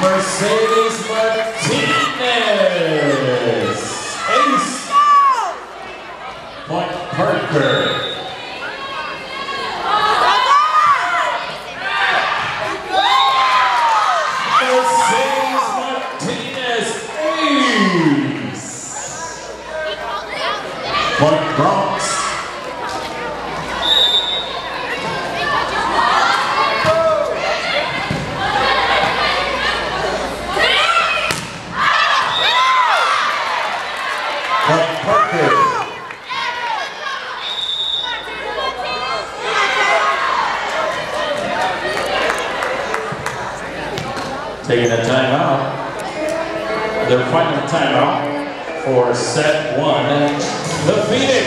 Mercedes Martinez. Ace. Point Parker. Mercedes Martinez. Ace. Point Bronx. Point Parker. Taking a timeout. Their final timeout for set one. The Phoenix.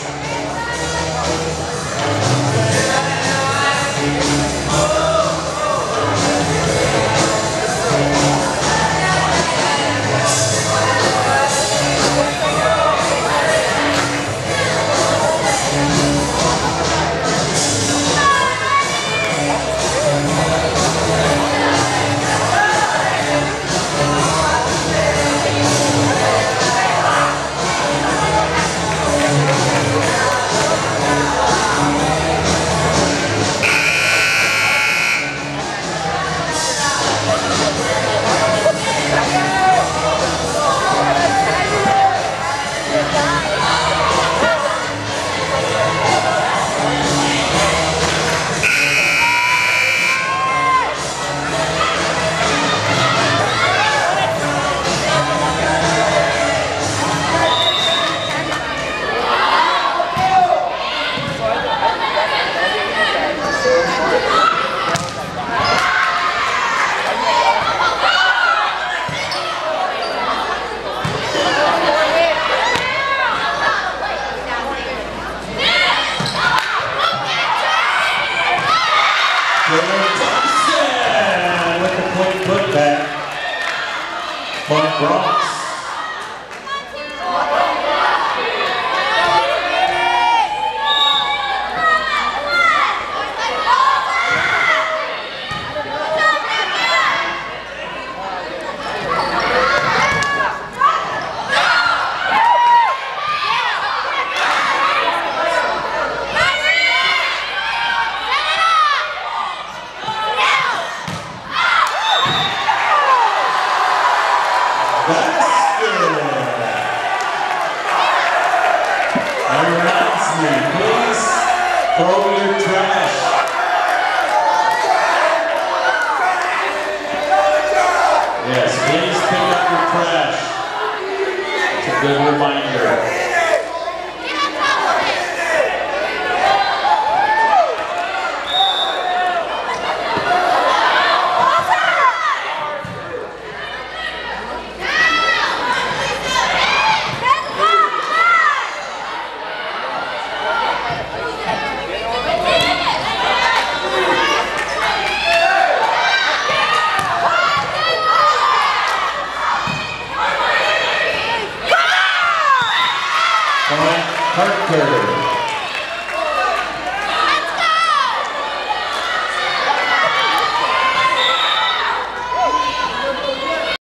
With the point putback. Point Bronx. Please throw your trash. Yes, please pick up your trash. It's a good reminder. Point Parker.